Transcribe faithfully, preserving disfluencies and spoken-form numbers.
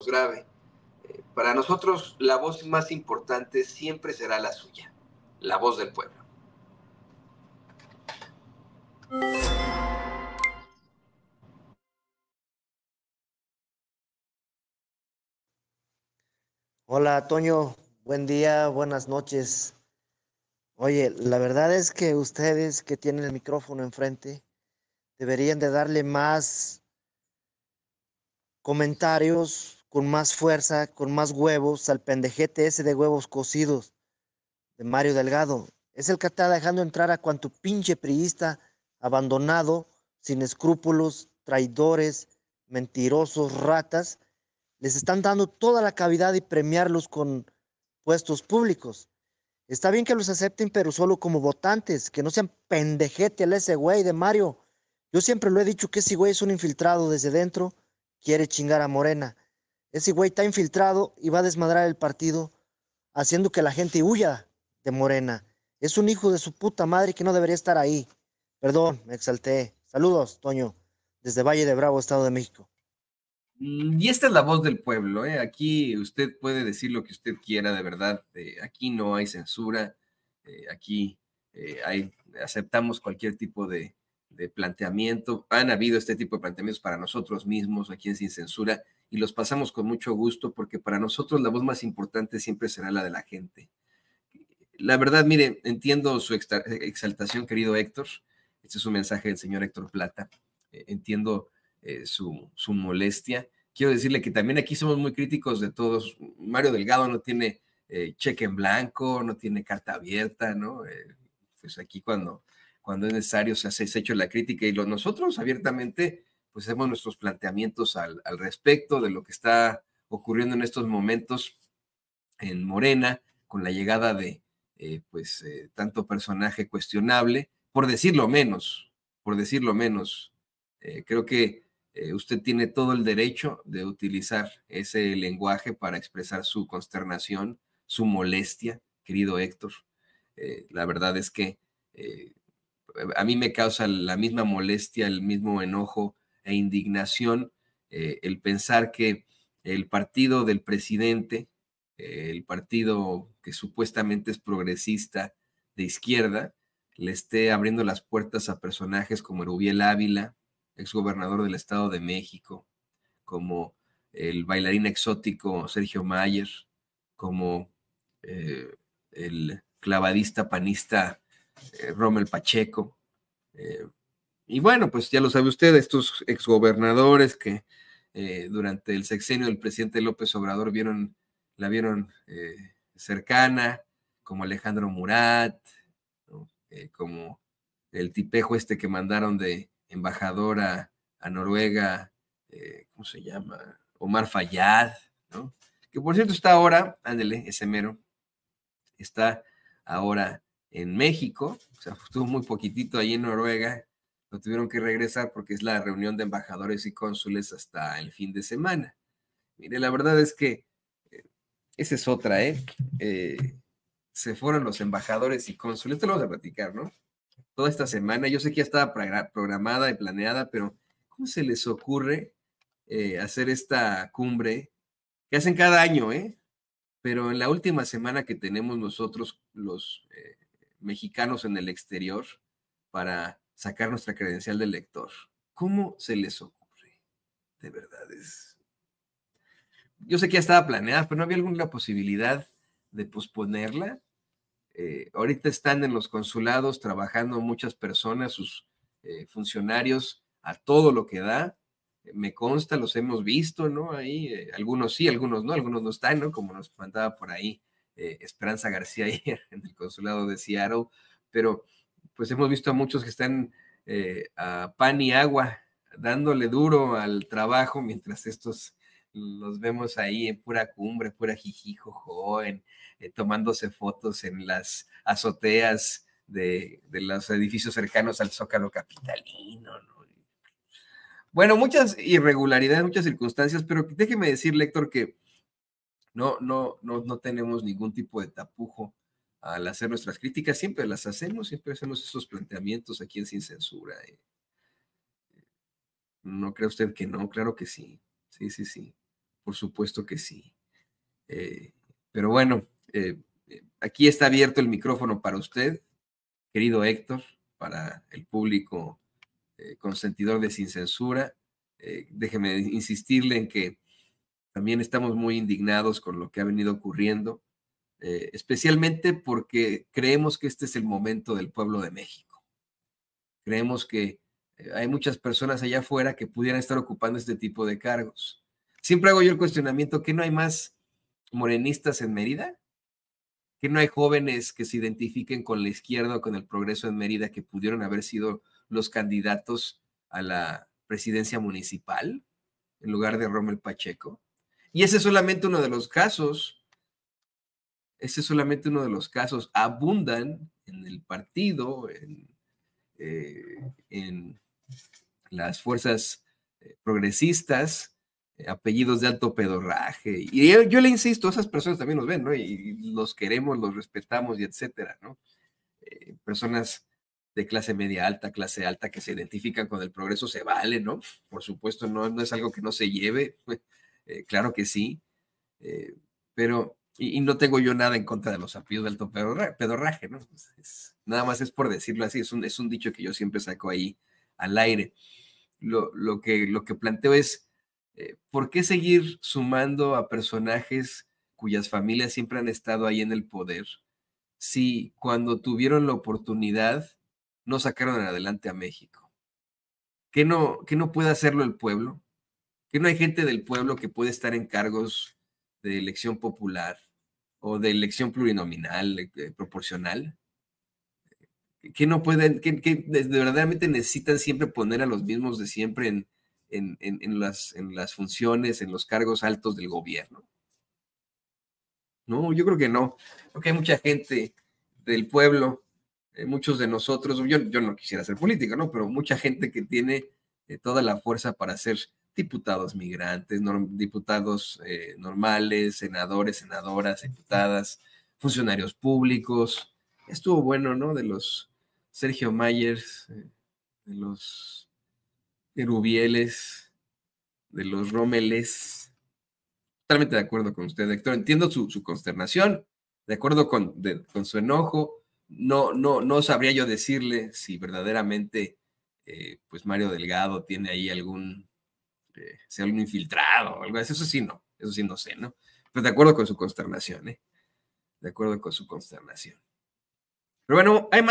grave. Eh, para nosotros, la voz más importante siempre será la suya, la voz del pueblo. Hola, Toño. Buen día, buenas noches. Oye, la verdad es que ustedes que tienen el micrófono enfrente deberían de darle más comentarios, con más fuerza, con más huevos al pendejete ese de huevos cocidos de Mario Delgado. Es el que está dejando entrar a cuanto pinche priista abandonado, sin escrúpulos, traidores, mentirosos, ratas. Les están dando toda la cavidad y premiarlos con puestos públicos. Está bien que los acepten, pero solo como votantes, que no sean pendejete al ese güey de Mario. Yo siempre lo he dicho que ese güey es un infiltrado desde dentro, quiere chingar a Morena. Ese güey está infiltrado y va a desmadrar el partido, haciendo que la gente huya de Morena. Es un hijo de su puta madre que no debería estar ahí. Perdón, me exalté. Saludos, Toño, desde Valle de Bravo, Estado de México. Y esta es la voz del pueblo, ¿eh? Aquí usted puede decir lo que usted quiera, de verdad. Eh, aquí no hay censura, eh, aquí eh, hay, aceptamos cualquier tipo de, de planteamiento. Han habido este tipo de planteamientos para nosotros mismos, aquí en Sin Censura, y los pasamos con mucho gusto, porque para nosotros la voz más importante siempre será la de la gente. La verdad, mire, entiendo su exaltación, querido Héctor. Este es un mensaje del señor Héctor Plata. Eh, entiendo eh, su, su molestia. Quiero decirle que también aquí somos muy críticos de todos. Mario Delgado no tiene eh, cheque en blanco, no tiene carta abierta, ¿no? Eh, pues aquí cuando, cuando es necesario se hace se hecho la crítica y lo, nosotros abiertamente pues hacemos nuestros planteamientos al, al respecto de lo que está ocurriendo en estos momentos en Morena con la llegada de eh, pues eh, tanto personaje cuestionable, por decirlo menos, por decirlo menos. Eh, creo que eh, usted tiene todo el derecho de utilizar ese lenguaje para expresar su consternación, su molestia, querido Héctor. Eh, la verdad es que eh, a mí me causa la misma molestia, el mismo enojo e indignación eh, el pensar que el partido del presidente, eh, el partido que supuestamente es progresista de izquierda, le esté abriendo las puertas a personajes como Erubiel Ávila, exgobernador del Estado de México, como el bailarín exótico Sergio Mayer, como eh, el clavadista panista eh, Rommel Pacheco. Eh, y bueno, pues ya lo sabe usted, estos exgobernadores que eh, durante el sexenio del presidente López Obrador vieron, la vieron eh, cercana, como Alejandro Murat, ¿no? eh, como el tipejo este que mandaron de embajador a, a Noruega, eh, ¿cómo se llama? Omar Fayad, ¿no? Que por cierto está ahora, ándele, ese mero, está ahora en México, o sea, estuvo muy poquitito ahí en Noruega, lo tuvieron que regresar porque es la reunión de embajadores y cónsules hasta el fin de semana. Mire, la verdad es que eh, esa es otra, ¿eh? ¿eh? Se fueron los embajadores y cónsules, esto lo vamos a platicar, ¿no? Toda esta semana, yo sé que ya estaba programada y planeada, pero ¿cómo se les ocurre eh, hacer esta cumbre que hacen cada año, eh? Pero en la última semana que tenemos nosotros los eh, mexicanos en el exterior para sacar nuestra credencial de lector, ¿cómo se les ocurre? De verdad es... Yo sé que ya estaba planeada, pero ¿no había alguna posibilidad de posponerla? Eh, ahorita están en los consulados trabajando muchas personas, sus eh, funcionarios, a todo lo que da. Me consta, los hemos visto, ¿no? Ahí, eh, algunos sí, algunos no, algunos no están, ¿no? Como nos mandaba por ahí eh, Esperanza García ayer en el consulado de Seattle, pero pues hemos visto a muchos que están eh, a pan y agua, dándole duro al trabajo, mientras estos los vemos ahí en pura cumbre, pura jijijojo, en, eh, tomándose fotos en las azoteas de, de los edificios cercanos al Zócalo capitalino, ¿no? Bueno, muchas irregularidades, muchas circunstancias, pero déjeme decirle, Héctor, que no, no, no, no tenemos ningún tipo de tapujo al hacer nuestras críticas, siempre las hacemos, siempre hacemos esos planteamientos aquí en Sin Censura. ¿eh? ¿No cree usted que no? Claro que sí, sí, sí, sí. por supuesto que sí. Eh, pero bueno, eh, aquí está abierto el micrófono para usted, querido Héctor, para el público eh, consentidor de Sin Censura. Eh, déjeme insistirle en que también estamos muy indignados con lo que ha venido ocurriendo, eh, especialmente porque creemos que este es el momento del pueblo de México. Creemos que eh, hay muchas personas allá afuera que pudieran estar ocupando este tipo de cargos. Siempre hago yo el cuestionamiento, ¿que no hay más morenistas en Mérida? ¿Que no hay jóvenes que se identifiquen con la izquierda o con el progreso en Mérida que pudieron haber sido los candidatos a la presidencia municipal en lugar de Rommel Pacheco? Y ese es solamente uno de los casos. Ese es solamente uno de los casos. Abundan en el partido, en, eh, en las fuerzas progresistas, eh, apellidos de alto pedorraje. Y yo, yo le insisto, esas personas también nos ven, ¿no? Y los queremos, los respetamos y etcétera, ¿no? Eh, personas de clase media alta, clase alta, que se identifican con el progreso, se vale, ¿no? Por supuesto, no, no es algo que no se lleve, eh, claro que sí, eh, pero, y, y, no tengo yo nada en contra de los apellidos de alto pedorraje, pedorraje ¿no? Es, es, nada más es por decirlo así, es un, es un dicho que yo siempre saco ahí al aire. Lo, lo, que, lo que planteo es, eh, ¿por qué seguir sumando a personajes cuyas familias siempre han estado ahí en el poder si cuando tuvieron la oportunidad no sacaron adelante a México? ¿Qué no, qué no puede hacerlo el pueblo? ¿Que no hay gente del pueblo que puede estar en cargos de elección popular o de elección plurinominal, eh, proporcional? Que no pueden, que, que verdaderamente necesitan siempre poner a los mismos de siempre en, en, en, en, las, en las funciones, en los cargos altos del gobierno. No, yo creo que no. Creo que hay mucha gente del pueblo, eh, muchos de nosotros, yo, yo no quisiera ser político, ¿no? Pero mucha gente que tiene eh, toda la fuerza para ser diputados migrantes, norm, diputados eh, normales, senadores, senadoras, diputadas, funcionarios públicos. Estuvo bueno, ¿no? De los Sergio Mayers, eh, de los Erubieles, de los Romeles. Totalmente de acuerdo con usted, Héctor. Entiendo su, su consternación, de acuerdo con, de, con su enojo. No, no, no sabría yo decirle si verdaderamente eh, pues Mario Delgado tiene ahí algún, eh, sea algún infiltrado o algo así. Eso sí no, eso sí no sé, ¿no? Pero de acuerdo con su consternación, ¿eh? De acuerdo con su consternación. Pero bueno, hay más.